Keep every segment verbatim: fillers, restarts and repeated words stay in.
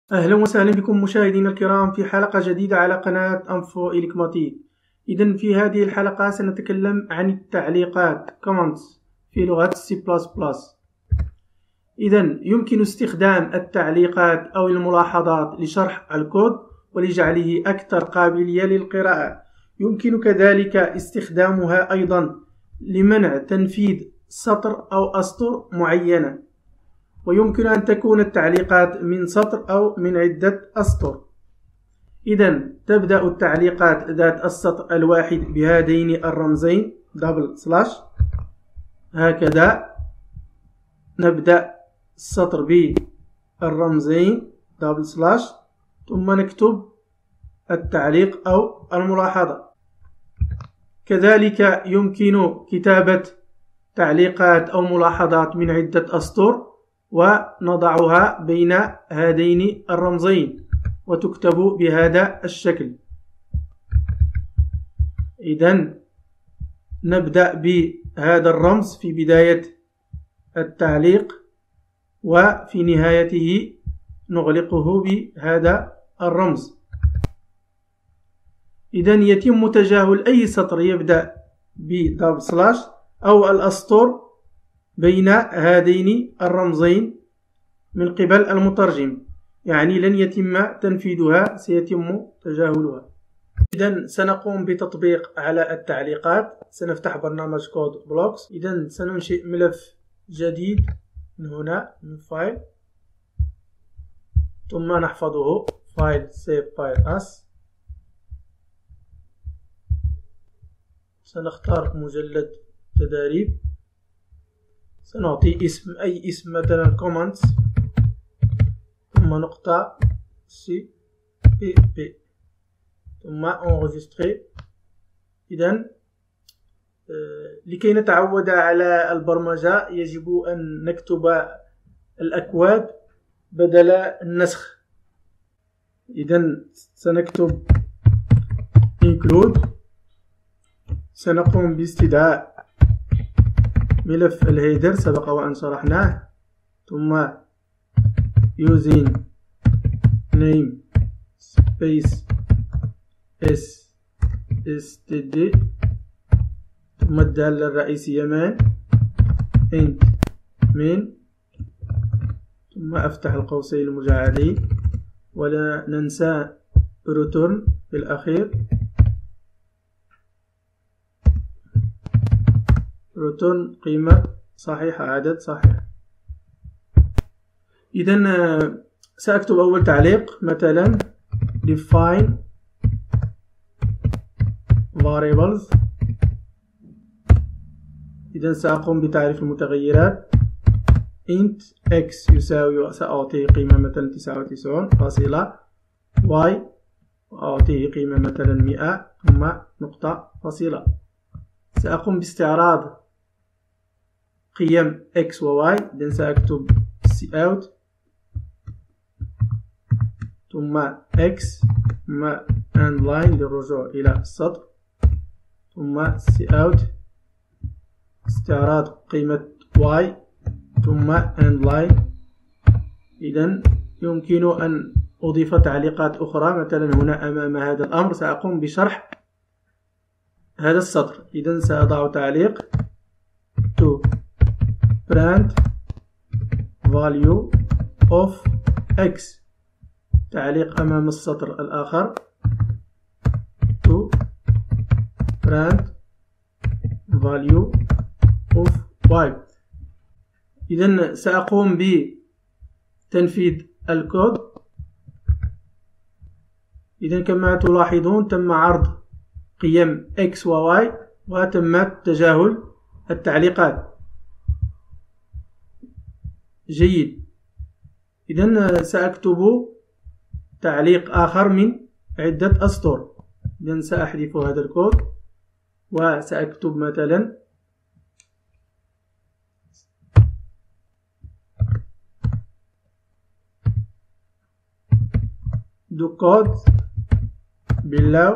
أهلا وسهلا بكم مشاهدينا الكرام في حلقة جديدة على قناة أنفو إلكترونيك. إذن في هذه الحلقة سنتكلم عن التعليقات comments في لغة C بلس بلس. إذن يمكن استخدام التعليقات أو الملاحظات لشرح الكود ولجعله أكثر قابلية للقراءة. يمكن كذلك استخدامها أيضا لمنع تنفيذ سطر أو أسطر معينة، ويمكن أن تكون التعليقات من سطر أو من عدة أسطر. إذن تبدأ التعليقات ذات السطر الواحد بهذين الرمزين دبل سلاش هكذا. نبدأ السطر بالرمزين دبل سلاش ثم نكتب التعليق أو الملاحظة. كذلك يمكن كتابة تعليقات أو ملاحظات من عدة أسطر ونضعها بين هذين الرمزين وتكتب بهذا الشكل. إذن نبدأ بهذا الرمز في بداية التعليق وفي نهايته نغلقه بهذا الرمز. إذن يتم تجاهل أي سطر يبدأ بدبل سلاش أو الأسطر بين هذين الرمزين من قبل المترجم، يعني لن يتم تنفيذها، سيتم تجاهلها. إذن سنقوم بتطبيق على التعليقات. سنفتح برنامج كود بلوكس. إذن سننشئ ملف جديد من هنا من فايل ثم نحفظه فايل save file as. سنختار مجلد تداريب، سنعطي اسم أي اسم مثلا comments ثم نقطة سي بي بي ثم enregistrer. إذن لكي نتعود على البرمجة يجب أن نكتب الأكواد بدل النسخ. إذن سنكتب include. سنقوم باستدعاء ملف الهيدر سبق وأن شرحناه، ثم using name space std ثم الدالة الرئيسية man int main ثم أفتح القوسين المجعدين ولا ننسى return في الأخير. return قيمة صحيحة، عدد صحيح. إذن سأكتب أول تعليق مثلا define variables. إذن سأقوم بتعريف المتغيرات. int x يساوي، سأعطيه قيمة مثلا تسعة وتسعون فاصلة y وأعطيه قيمة مثلا مئة ثم نقطة فاصلة. سأقوم باستعراض قيم x و y. إذن سأكتب cout ثم x ثم end line للرجوع إلى السطر ثم cout استعراض قيمة y ثم end line. إذن يمكن أن أضيف تعليقات أخرى. مثلا هنا أمام هذا الأمر سأقوم بشرح هذا السطر. إذن سأضع تعليق to print value of x. تعليق أمام السطر الآخر to print value of y. إذن سأقوم بتنفيذ الكود. إذن كما تلاحظون تم عرض قيم x و y وتم تجاهل التعليقات. جيد. إذن سأكتب تعليق آخر من عدة أسطر. إذن سأحذف هذا الكود وسأكتب مثلا the code below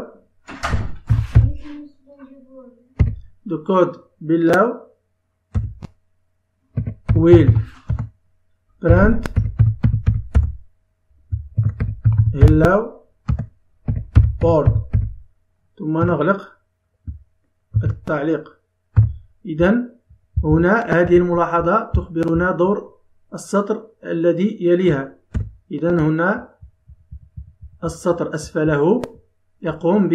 the code below will print hello world ثم نغلق التعليق. إذن هنا هذه الملاحظة تخبرنا دور السطر الذي يليها. إذن هنا السطر أسفله يقوم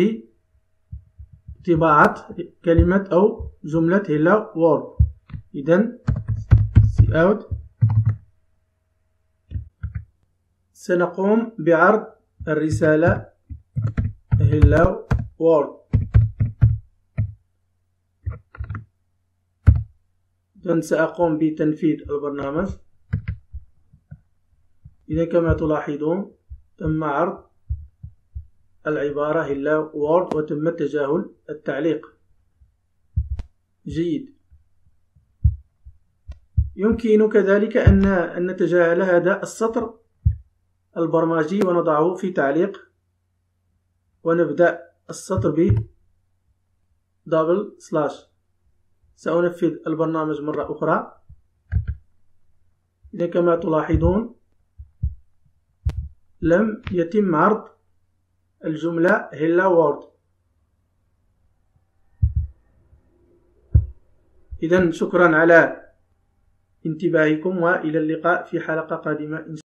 بطباعة كلمة أو جملة hello world. إذن cout سنقوم بعرض الرسالة hello world. إذن سأقوم بتنفيذ البرنامج. إذا كما تلاحظون تم عرض العبارة hello world وتم تجاهل التعليق. جيد. يمكن كذلك أن نتجاهل هذا السطر البرمجي ونضعه في تعليق ونبدأ السطر ب دبل سلاش. سأنفذ البرنامج مرة أخرى. إذا كما تلاحظون لم يتم عرض الجملة hello world. إذن شكرا على انتباهكم وإلى اللقاء في حلقة قادمة إن شاء الله.